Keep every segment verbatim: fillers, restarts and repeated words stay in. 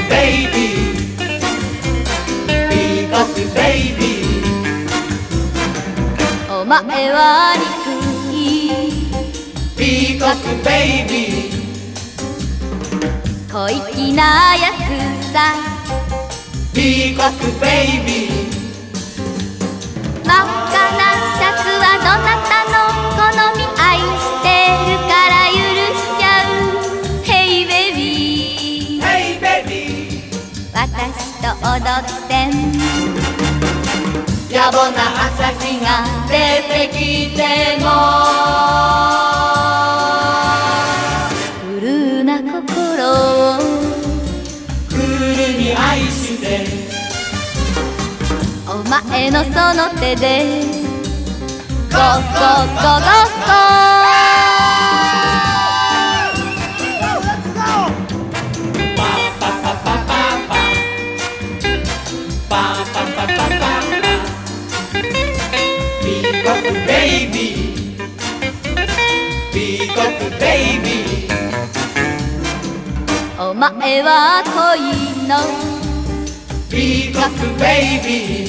ベイビーピーコックベイビーお前は憎いピーコックベイビー小粋なやつさピーコックベイビー真っ赤なシャツはどなたの好み愛してるから許しちゃう Hey baby Hey baby 私と踊ってん野暮な朝日が出てきてもクルーな心をクールに愛してお前のその手でゴーゴーゴーゴーゴピーコックベイビーピーコックベイビーお前は恋のピーコックベイビー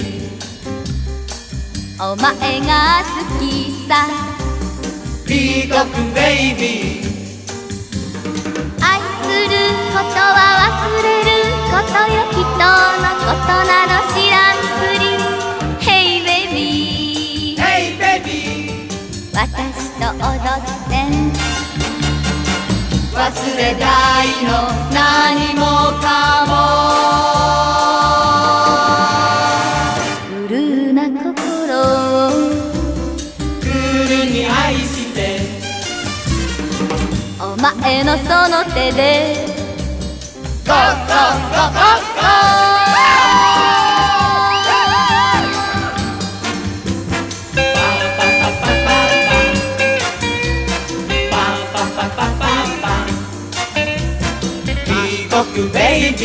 お前が好きさピーコックベイビー愛することは忘れることよ人のことなど知らんふり Hey baby Hey baby 私と踊ってん忘れたいの何もかもブルーな心をクールに愛してお前のその手でゴーゴーゴーゴーゴーピーコックベイビー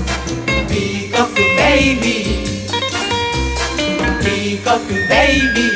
ピーコックベイビーピーコックベイビー